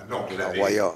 Donc la Roya.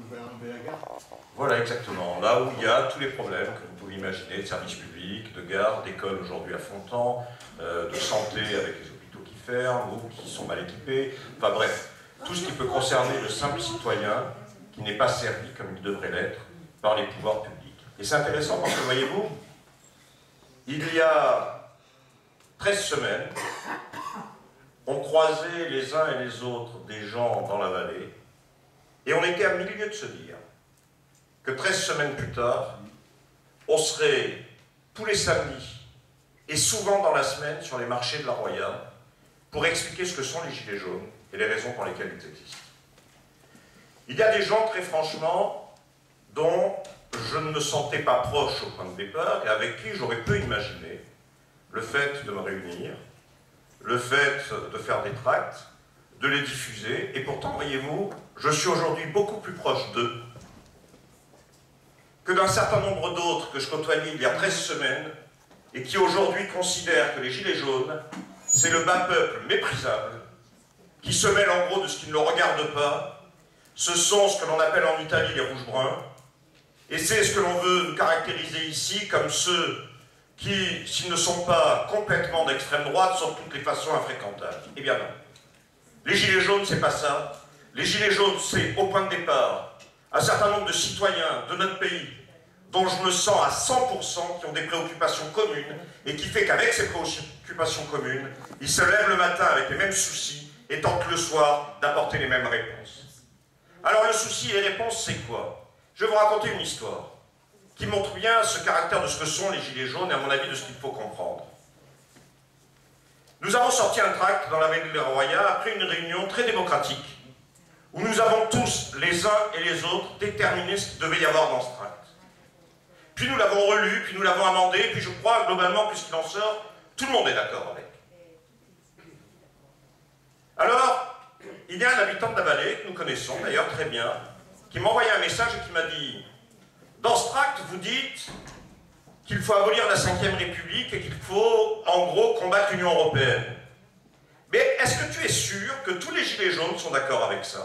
Voilà exactement, là où il y a tous les problèmes que vous pouvez imaginer, de services publics, de gares, d'écoles aujourd'hui à Fontan, de santé avec les hôpitaux qui ferment ou qui sont mal équipés, enfin bref, tout ce qui peut concerner le simple citoyen qui n'est pas servi comme il devrait l'être par les pouvoirs publics. Et c'est intéressant parce que, voyez-vous, il y a 13 semaines, on croisait les uns et les autres des gens dans la vallée et on était à milieu de se dire que 13 semaines plus tard, on serait tous les samedis et souvent dans la semaine sur les marchés de la Roya pour expliquer ce que sont les gilets jaunes et les raisons pour lesquelles ils existent. Il y a des gens, très franchement, dont je ne me sentais pas proche au point de départ et avec qui j'aurais pu imaginer le fait de me réunir, le fait de faire des tracts, de les diffuser, et pourtant, voyez-vous, je suis aujourd'hui beaucoup plus proche d'eux que d'un certain nombre d'autres que je côtoyais il y a 13 semaines et qui aujourd'hui considèrent que les gilets jaunes, c'est le bas peuple méprisable qui se mêle en gros de ce qui ne le regarde pas. Ce sont ce que l'on appelle en Italie les rouges-bruns, et c'est ce que l'on veut caractériser ici comme ceux qui, s'ils ne sont pas complètement d'extrême droite, sont de toutes les façons infréquentables. Eh bien non. Les gilets jaunes, c'est pas ça. Les gilets jaunes, c'est au point de départ un certain nombre de citoyens de notre pays dont je me sens à 100% qui ont des préoccupations communes et qui fait qu'avec ces préoccupations communes, ils se lèvent le matin avec les mêmes soucis et tentent le soir d'apporter les mêmes réponses. Alors le souci et les réponses, c'est quoi? Je vais vous raconter une histoire qui montre bien ce caractère de ce que sont les gilets jaunes et à mon avis de ce qu'il faut comprendre. Nous avons sorti un tract dans la vallée de la Roya après une réunion très démocratique où nous avons tous, les uns et les autres, déterminé ce qu'il devait y avoir dans ce tract. Puis nous l'avons relu, puis nous l'avons amendé, puis je crois globalement, puisqu'il en sort, tout le monde est d'accord avec. Alors, il y a un habitant de la vallée, que nous connaissons d'ailleurs très bien, qui m'a envoyé un message et qui m'a dit « Dans ce tract, vous dites qu'il faut abolir la Ve République et qu'il faut, en gros, combattre l'Union européenne. Mais est-ce que tu es sûr que tous les gilets jaunes sont d'accord avec ça ?»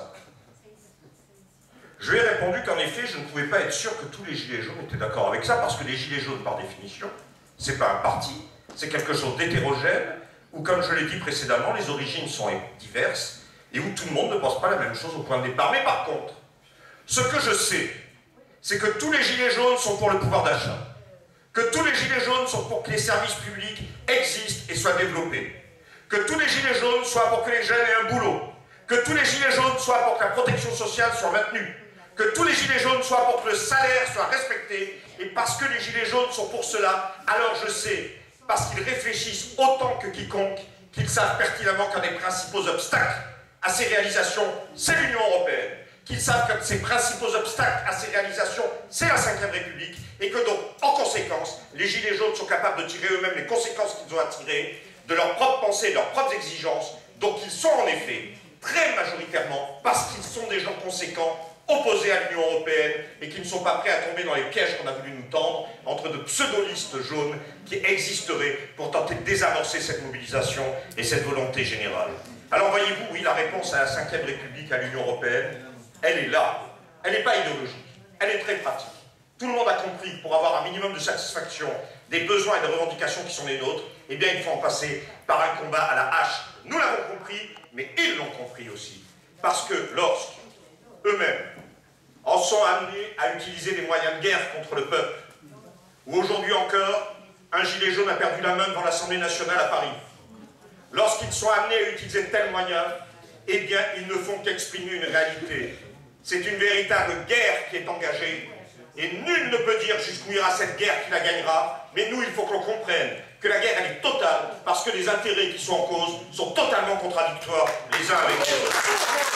Je lui ai répondu qu'en effet, je ne pouvais pas être sûr que tous les gilets jaunes étaient d'accord avec ça, parce que les gilets jaunes, par définition, c'est pas un parti, c'est quelque chose d'hétérogène, où, comme je l'ai dit précédemment, les origines sont diverses, et où tout le monde ne pense pas la même chose au point de départ. Mais par contre, ce que je sais, c'est que tous les gilets jaunes sont pour le pouvoir d'achat, que tous les gilets jaunes sont pour que les services publics existent et soient développés, que tous les gilets jaunes soient pour que les jeunes aient un boulot, que tous les gilets jaunes soient pour que la protection sociale soit maintenue, que tous les gilets jaunes soient pour que le salaire soit respecté, et parce que les gilets jaunes sont pour cela, alors je sais, parce qu'ils réfléchissent autant que quiconque, qu'ils savent pertinemment qu'un des principaux obstacles à ces réalisations, c'est l'Union européenne, qu'ils savent que ces principaux obstacles à ces réalisations, c'est la Ve République, et que donc, en conséquence, les gilets jaunes sont capables de tirer eux-mêmes les conséquences qu'ils ont à tirer de leurs propres pensées, de leurs propres exigences, donc ils sont en effet, très majoritairement, parce qu'ils sont des gens conséquents, opposés à l'Union européenne et qui ne sont pas prêts à tomber dans les pièges qu'on a voulu nous tendre entre de pseudo-listes jaunes qui existeraient pour tenter de désamorcer cette mobilisation et cette volonté générale. Alors voyez-vous, oui, la réponse à la Ve République, à l'Union européenne, elle est là. Elle n'est pas idéologique, elle est très pratique. Tout le monde a compris que pour avoir un minimum de satisfaction des besoins et des revendications qui sont les nôtres, eh bien il faut en passer par un combat à la hache. Nous l'avons compris, mais ils l'ont compris aussi. Parce que lorsque eux-mêmes en sont amenés à utiliser des moyens de guerre contre le peuple, ou aujourd'hui encore, un gilet jaune a perdu la main devant l'Assemblée nationale à Paris. Lorsqu'ils sont amenés à utiliser de tels moyens, eh bien, ils ne font qu'exprimer une réalité. C'est une véritable guerre qui est engagée, et nul ne peut dire jusqu'où ira cette guerre qui la gagnera, mais nous, il faut que l'on comprenne que la guerre, elle est totale, parce que les intérêts qui sont en cause sont totalement contradictoires les uns avec les autres.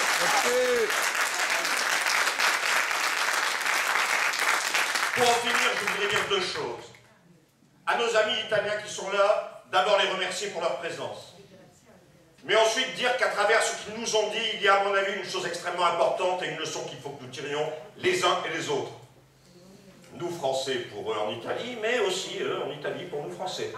Pour en finir, je voudrais dire deux choses. À nos amis italiens qui sont là, d'abord les remercier pour leur présence. Mais ensuite dire qu'à travers ce qu'ils nous ont dit, il y a à mon avis une chose extrêmement importante et une leçon qu'il faut que nous tirions les uns et les autres. Nous Français pour eux en Italie, mais aussi eux en Italie pour nous Français.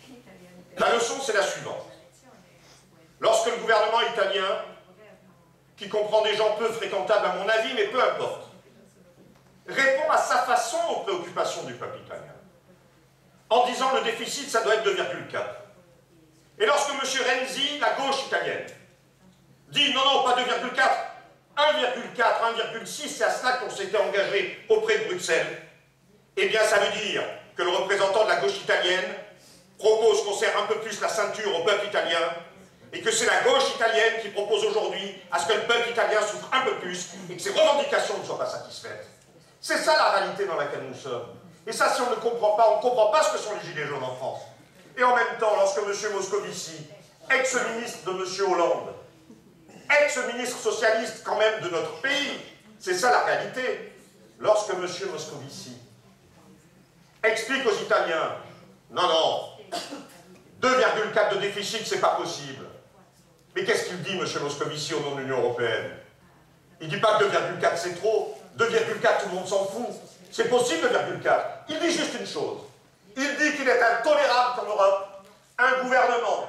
La leçon c'est la suivante. Lorsque le gouvernement italien qui comprend des gens peu fréquentables à mon avis, mais peu importe, répond à sa façon aux préoccupations du peuple italien, en disant le déficit, ça doit être 2,4. Et lorsque M. Renzi, la gauche italienne, dit non, non, pas 2,4, 1,4, 1,6, c'est à cela qu'on s'était engagé auprès de Bruxelles, eh bien ça veut dire que le représentant de la gauche italienne propose qu'on serre un peu plus la ceinture au peuple italien, et que c'est la gauche italienne qui propose aujourd'hui à ce que le peuple italien souffre un peu plus, et que ses revendications ne soient pas satisfaites. C'est ça la réalité dans laquelle nous sommes. Et ça, si on ne comprend pas, on ne comprend pas ce que sont les gilets jaunes en France. Et en même temps, lorsque M. Moscovici, ex-ministre de M. Hollande, ex-ministre socialiste quand même de notre pays, c'est ça la réalité, lorsque M. Moscovici explique aux Italiens, non, non, 2,4 de déficit, c'est pas possible. Mais qu'est-ce qu'il dit, M. Moscovici, au nom de l'Union européenne? Il ne dit pas que 2,4 c'est trop, 2,4 tout le monde s'en fout. C'est possible 2,4. Il dit juste une chose. Il dit qu'il est intolérable qu'en Europe, un gouvernement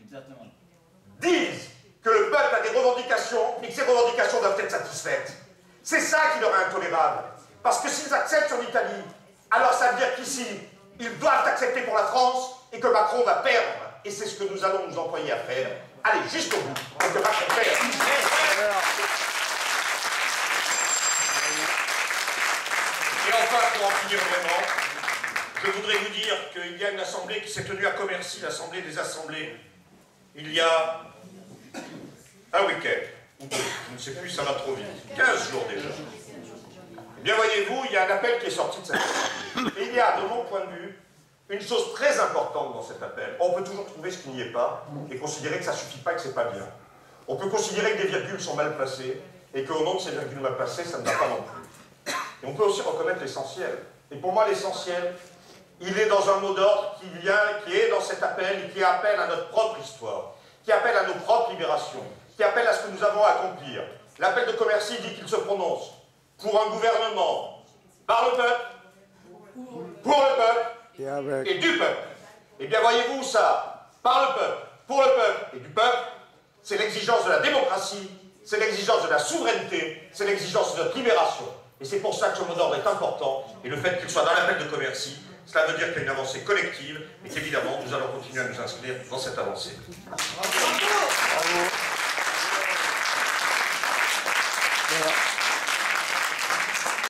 dise que le peuple a des revendications et que ces revendications doivent être satisfaites. C'est ça qui leur est intolérable. Parce que s'ils acceptent sur l'Italie, alors ça veut dire qu'ici, ils doivent accepter pour la France et que Macron va perdre. Et c'est ce que nous allons nous employer à faire. Allez, jusqu'au bout. On ne peut pas faire. Et enfin, pour en finir vraiment, je voudrais vous dire qu'il y a une assemblée qui s'est tenue à Commercy, l'assemblée des assemblées, il y a un week-end, ou deux, je ne sais plus, ça va trop vite, 15 jours déjà. Eh bien, voyez-vous, il y a un appel qui est sorti de cette assemblée. Et il y a, de mon point de vue, une chose très importante dans cet appel. On peut toujours trouver ce qui n'y est pas et considérer que ça ne suffit pas et que ce n'est pas bien. On peut considérer que des virgules sont mal placées et qu'au nom de ces virgules mal placées, ça ne va pas non plus. Et on peut aussi reconnaître l'essentiel. Et pour moi, l'essentiel, il est dans un mot d'ordre qui est dans cet appel et qui appelle à notre propre histoire, qui appelle à nos propres libérations, qui appelle à ce que nous avons à accomplir. L'appel de Commercy dit qu'il se prononce pour un gouvernement par le peuple, pour le peuple, et du peuple. Eh bien, voyez-vous, ça, par le peuple, pour le peuple et du peuple, c'est l'exigence de la démocratie, c'est l'exigence de la souveraineté, c'est l'exigence de notre libération. Et c'est pour ça que ce mot d'ordre est important, et le fait qu'il soit dans l'appel de Commercy, cela veut dire qu'il y a une avancée collective, et qu'évidemment, nous allons continuer à nous inscrire dans cette avancée. Bravo. Bravo. Voilà.